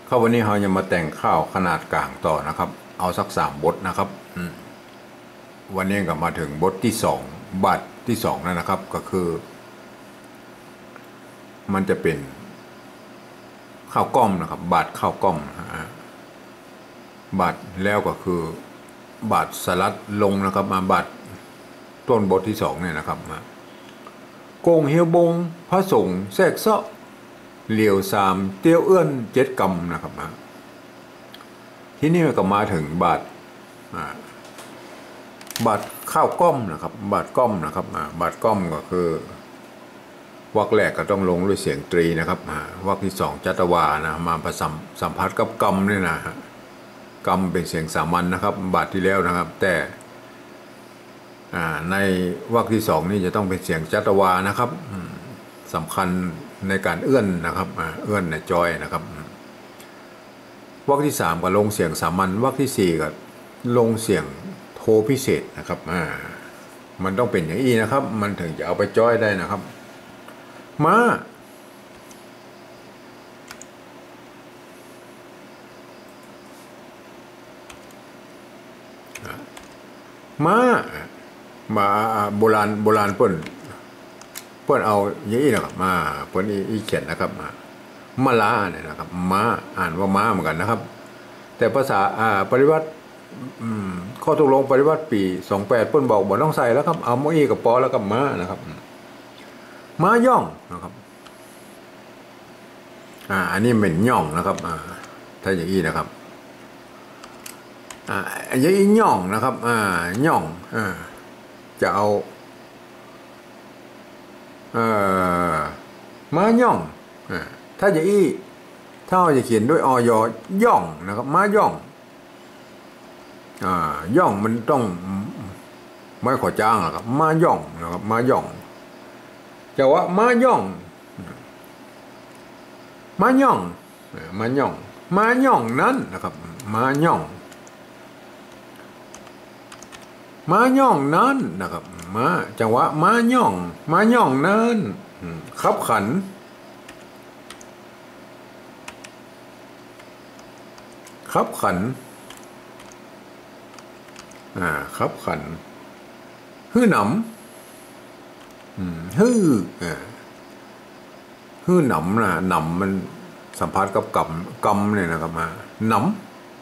ข้าววันนี้เราจะมาแต่งข้าวขนาดกลางต่อนะครับเอาสัก3 บทนะครับวันนี้ก็มาถึงบทที่2บาทที่2แล้วนะครับก็คือมันจะเป็นข้าวกล้อมนะครับบาทข้าวกล้อมบาทแล้วก็คือบาทสลัดลงนะครับมาบาทต้นบทที่2เนี่ยนะครับมาโกงเฮียวบงพระสงฆ์แทรกเซาะเหลียว3เตี้ยวเอื้อน7 กำนะครับที่นี่ก็มาถึงบาทข้าวก้อมนะครับบาทก้อมนะครับบาทก้อมก็คือวรรคแรกก็ต้องลงด้วยเสียงตรีนะครับวรรคที่2จัตวานะมาผสมสัมผัสกับกำเนี่ยนะกำเป็นเสียงสามัญนะครับบาทที่แล้วนะครับแต่ในวรรคที่2นี่จะต้องเป็นเสียงจัตวานะครับสำคัญในการเอื้อนนะครับเอื้อนในจอยนะครับวรรคที่3ก็ลงเสียงสามัญวรรคที่4ก็ลงเสียงโทพิเศษนะครับมันต้องเป็นอย่างนี้นะครับมันถึงจะเอาไปจอยได้นะครับมาโบราณเปิ้นเอาอย่างนี้นะครับมาเปิ้นอีเขียนนะครับมาลาเนี่ยนะครับม้าอ่านว่าม้าเหมือนกันนะครับแต่ภาษาปริวัติข้อตกลงปริวัติปี28เปิ้นบอกบ่ต้องใส่แล้วครับเอาม้าอีกับปอแล้วกับม้านะครับม้าย่องนะครับอันนี้เป็นย่องนะครับถ้าอย่างนี้นะครับอย่างนี้ย่องนะครับย่องจะเอาม้าย่องถ้าอย่างนี้ถ้าเราจะเขียนด้วยอยย่องนะครับม้าย่องย่องมันต้องไม่ขอจ้างหรอกครับม้าย่องนะครับม้าย่องจะว่าม้าย่องม้าย่องม้าย่องม้าย่องนั้นนะครับม้าย่องม้าย่องนั้นนะครับม้าจังหวะม้าย่องนั้นขับขันขับขันฮื้อหนำฮื้อหนำนะหนำมันสัมพัทธ์กับกำเนี่ยนะครับหนำ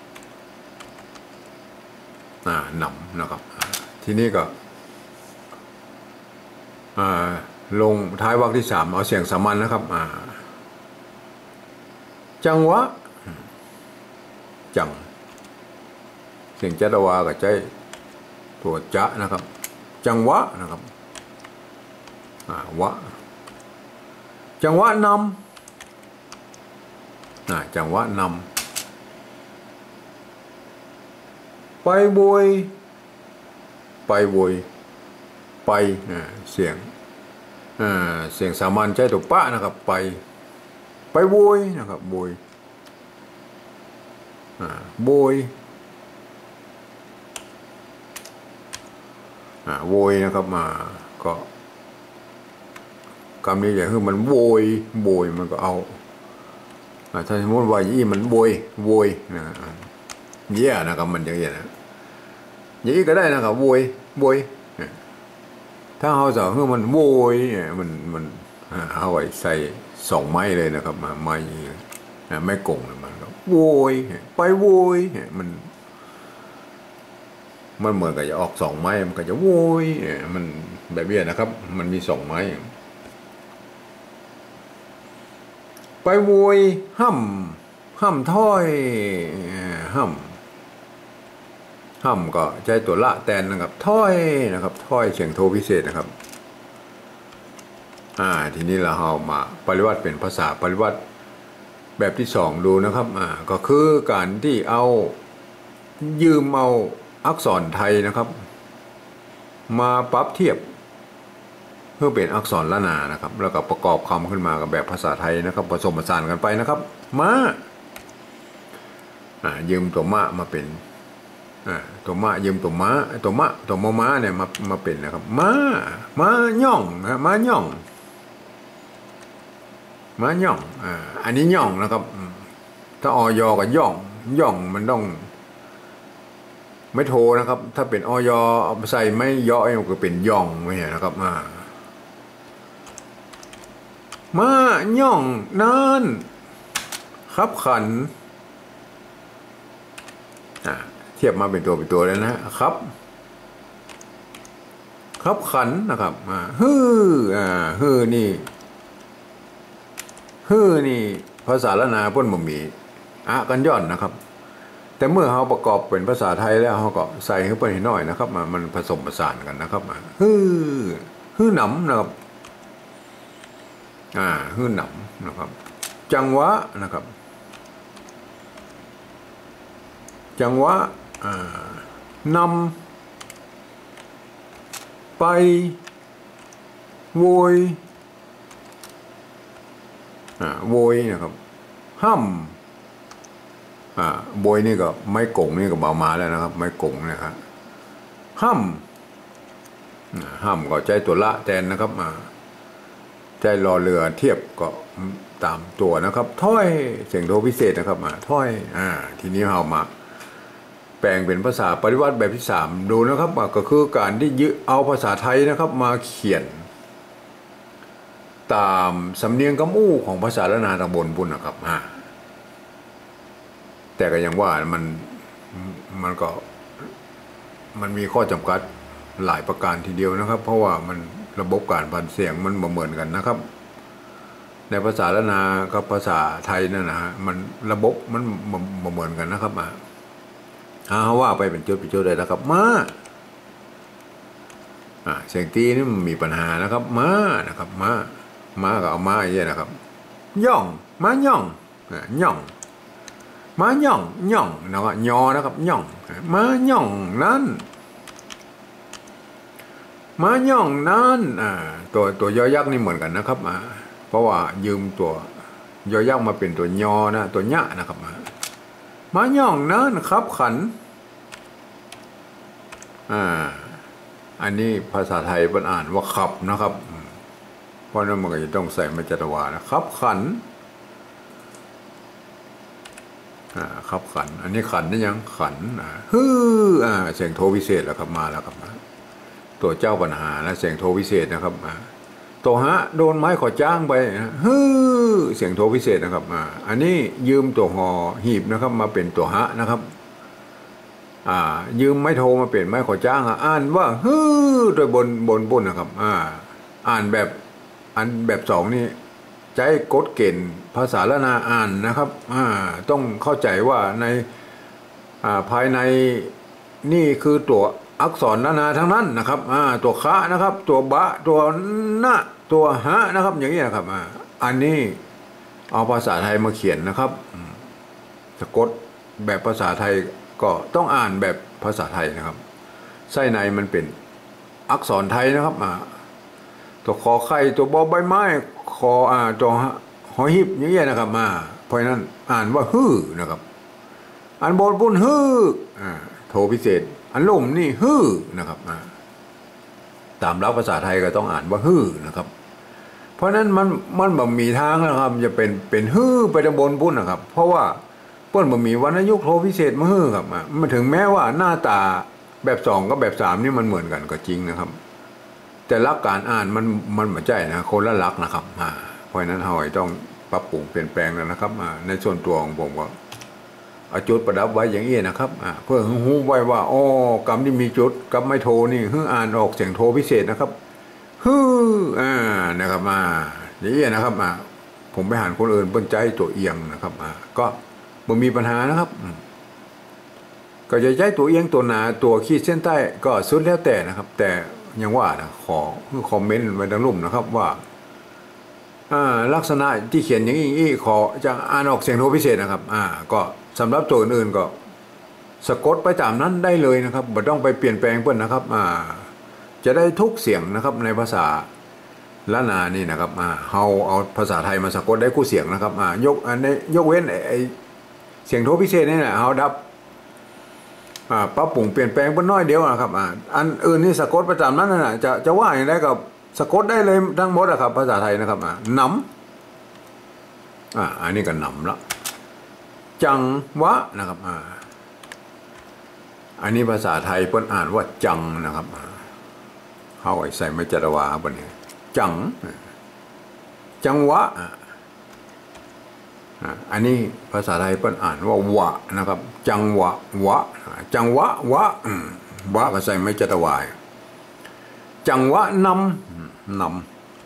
หนำนะครับทีนี้ก็ลงท้ายวรรคที่3เอาเสียงสามัญนะครับจังหวะจังเสียงจัตวากับใจตัวจะนะครับจังหวะนะครับวะจังหวะนำจังหวะนำไปบวยไปเสียงสามัญใจตัวปะนะครับไปบวยนะครับบวยโวยนะครับก็คำนี้อย่างคือมันโวยมันก็เอาถ้าสมมติว่ายี่มันโวยนะเยี่ยนะครับมันอย่างเงี้ยนะยี่ก็ได้นะครับโวยถ้าเขาจะคือมันโวยมันเอาไว้ใส่2 ไม้เลยนะครับไม้ไม่กงมันก็โวยไปโวยมันเหมือนกับจะออก2 ไม้มันก็จะโวยมันแบบนี้นะครับมันมี2 ไม้ไปโวยห้ำถ้อยห้ำก็ใช้ตัวละแตนนะครับถ้อยนะครับถ้อยเสียงโทพิเศษนะครับทีนี้เราเอามาปริวัติเป็นภาษาปริวัติแบบที่2ดูนะครับก็คือการที่ยืมเอาอักษรไทยนะครับมาปรับเทียบเพื่อเป็นอักษรละนานะครับแล้วก็ประกอบคำขึ้นมากับแบบภาษาไทยนะครับผสมผสานกันไปนะครับยืมตัวมะมาเป็นตัวมะยืมตัวม้าตัวม้าเนี่ยมาเป็นนะครับม้าย่องม้าย่องอันนี้ย่องนะครับถ้าออยกับย่องมันต้องไม่โทนะครับ ถ้าเป็นออยเอาใส่ไม่ย่อมันก็เป็นย่องไม่ใช่นะครับมาย่องนั่นครับขันเทียบมาเป็นตัวแล้วนะครับครับขันนะครับฮือนี่ภาษาละนาพ่นบ่มีกันย่อนนะครับแต่เมื่อเขาประกอบเป็นภาษาไทยแล้วเขาก็ใส่เข้าไปหน่อยนะครับมันผสมผสานกันนะครับฮือหนำนะครับฮือหนำนะครับจังหวะนะครับจังหวะนำไปโวยโวยนะครับห้ำโวยนี่ก็ไม้กงนี่ก็เบามาแล้วนะครับไม้กงนะครับห้ำก็ใจตัวละแทนนะครับใจรอเรือเทียบก็ตามตัวนะครับถ้อยเสียงโทพิเศษนะครับถ้อยทีนี้เรามาแปลงเป็นภาษาปริวัติแบบที่3ดูนะครับก็คือการที่ยึดเอาภาษาไทยนะครับมาเขียนตามสำเนียงกำอู้ของภาษาละนาตะบนบุญนะครับแต่ก็ยังว่ามันก็มันมีข้อจำกัดหลายประการทีเดียวนะครับเพราะว่ามันระบบการพันเสียงมันบ่เหมือนกันนะครับในภาษาละนากับภาษาไทยนั่นนะฮะมันระบบมันบ่เหมือนกันนะครับว่าไปเป็นจุดเลยนะครับเสียงตีนี่มันมีปัญหานะครับนะครับมาก็เอามาอย่างนี้นะครับย่องมาย่องย่องมาย่องนะครับยอนะครับย่องมาย่องนั้นมาย่องนั้นตัวยอยักษ์นี่เหมือนกันนะครับเพราะว่ายืมตัวยอยักษ์มาเป็นตัวยอนะตัวยะนะครับมาย่องนั้นครับขันอันนี้ภาษาไทยเป็นอ่านว่าขับนะครับเพราะนั้นมันก็จะต้องใส่มาจัตวานะครับขันครับขันอันนี้ขันนี่ยังขันเสียงโทวิเศษแล้วครับมาแล้วครับตัวเจ้าปัญหาและเสียงโทวิเศษนะครับตัวโดนไม้ขอจ้างไปเสียงโทวิเศษนะครับอันนี้ยืมตัวหอหีบนะครับมาเป็นตัวนะครับยืมไม้โทมาเป็นไม้ขอจ้างอ่านว่าโดยบนนะครับอ่านแบบ2นี่ใจกฎเกณฑ์ภาษาละนาอ่านนะครับต้องเข้าใจว่าในภายในนี่คือตัวอักษรละนาทั้งนั้นนะครับตัวคะนะครับตัวบะตัวนะตัวหะนะครับอย่างนี้นะครับอันนี้เอาภาษาไทยมาเขียนนะครับสะกดแบบภาษาไทยก็ต้องอ่านแบบภาษาไทยนะครับไส้ในมันเป็นอักษรไทยนะครับตัวคอไข่ตัวบอใบไม้คอตัวหอหิบอย่างเงี้ยนะครับเพราะนั้นอ่านว่านะครับอันบนบุญโทพิเศษอันล่มนี่นะครับตามหลักภาษาไทยก็ต้องอ่านว่านะครับเพราะนั้นมันบ่มีทางนะครับจะเป็นไปตำบลบุญนะครับเพราะว่าเปิ้นบ่มีวรรณยุกต์โทพิเศษมาครับมันถึงแม้ว่าหน้าตาแบบ2กับแบบ3นี่มันเหมือนกันก็จริงนะครับแต่หลักการอ่านมันไม่ใช่นะคนละหลักนะครับเพราะฉะนั้นเราต้องปรับปรุงเปลี่ยนแปลงแล้วนะครับในส่วนตัวของผมก็เอาจุดประดับไว้อย่างนี้นะครับเพื่อหูไว้ว่ากรรมที่มีจุดกับไม่โทนี่อ่านออกเสียงโทพิเศษนะครับนะครับอย่างนี้นะครับผมไปหาคนอื่นเปิ้นใจตัวเอียงนะครับก็บ่มีปัญหานะครับก็จะใช้ตัวเอียงตัวหนาตัวขีดเส้นใต้ก็สุดแล้วแต่นะครับแต่ยังว่านะขอคอมเมนต์ไว้ดังลุ่มนะครับว่าลักษณะที่เขียนอย่างนี้ขอจะอ่านออกเสียงโทพิเศษนะครับก็สำหรับตัวอื่นๆก็สะกดไปตามนั้นได้เลยนะครับไม่ต้องไปเปลี่ยนแปลงเพิ่นนะครับจะได้ทุกเสียงนะครับในภาษาละนานี่นะครับเอาภาษาไทยมาสะกดได้คู่เสียงนะครับยกเว้นไอเสียงโทพิเศษนี่แหละเอาดับปรับปรุงเปลี่ยนแปลงเพิ่นน้อยเดียวนะครับอันอื่นนี่สะกดประจำนั้นน่ะจะว่าอย่างไรกับสะกดได้เลยทั้งหมดนะครับภาษาไทยนะครับหนำอันนี้ก็หนำละจังวะนะครับอันนี้ภาษาไทยเพิ่นอ่านว่าจังนะครับเข้าไอ้ใส่ไม่จัตวาบนนี้จังจังวะอันนี้ภาษาไทยเพิ่นอ่านว่าวะนะครับจังวะวะจังวะวะวะก็ใส่ไม่จัตวาจังวะนำ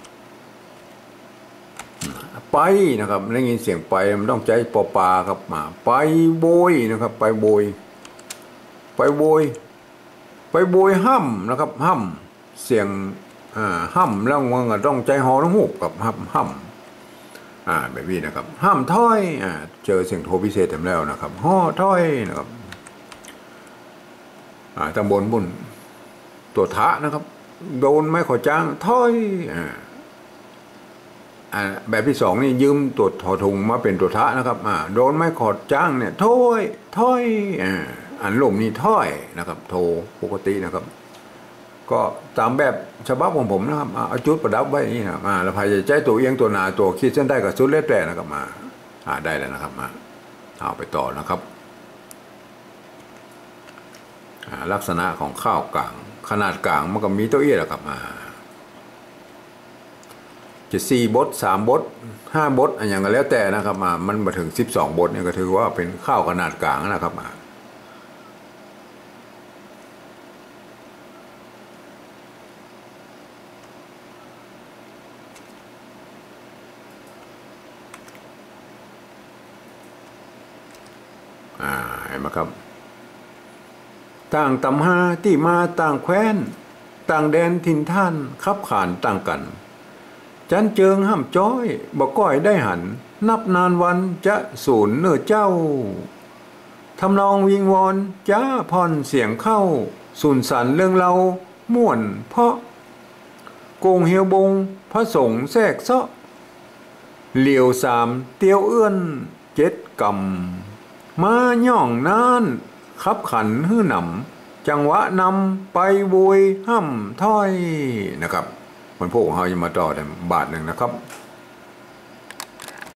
ไปนะครับได้ยินเสียงไปมันต้องใจปอปาครับมาไปโบยนะครับไปโบยไปโบยไปโบยห้ำนะครับห้ำเสียงห้ำแล้วมันก็ต้องใจหอต้องหูบกับห้ำแบบนี้นะครับห้ามถ้อยเจอเสียงโทพิเศษเต็มแล้วนะครับห่อถ้อยนะครับตำบลบุญตัวทะนะครับโดนไม้ขอจ้างถ้อยแบบที่สองนี่ยืมตัวถอทุงมาเป็นตัวทะนะครับโดนไม้ขอจ้างเนี่ยถ้อยอันลมนี่ถ้อยนะครับโทปกตินะครับก็ตามแบบฉบับของผมนะครับเอาจุดประดับไว้นี่นะแล้วพายใจตัวเอียงตัวหนาตัวขีดเส้นได้กับสุดเล็ดแต่นะครับได้แล้วนะครับเอาไปต่อนะครับลักษณะของข้าวกลางขนาดกลางมันก็มีตัวเอี้ยแหละครับจะ4 บท 3 บท 5 บทอย่างก็แล้วแต่นะครับมันมาถึง12 บทเนี่ยก็ถือว่าเป็นข้าวขนาดกลางนะครับเห็นไหมครับต่างตำหาที่มาต่างแคว้นต่างแดนถิ่นท่านขับขานต่างกันจันเจิงห้ำจ้อยบ่ก้อยได้หันนับนานวันจะสูญเนื้อเจ้าทำนองวิงวอนจ้าพรเสียงเข้าสูญสันเรื่องเราม่วนเพราะโกงเฮียวบงพระสงฆ์แทรกเซาะเหลียว3เตียวเอื้อน7 กำมาย่องนานขับขันหื้อหนำจังหวะนำไปบุยห้ำถ้อยนะครับมันพวกของเราจะมาต่อแต่บาทหนึ่งนะครับ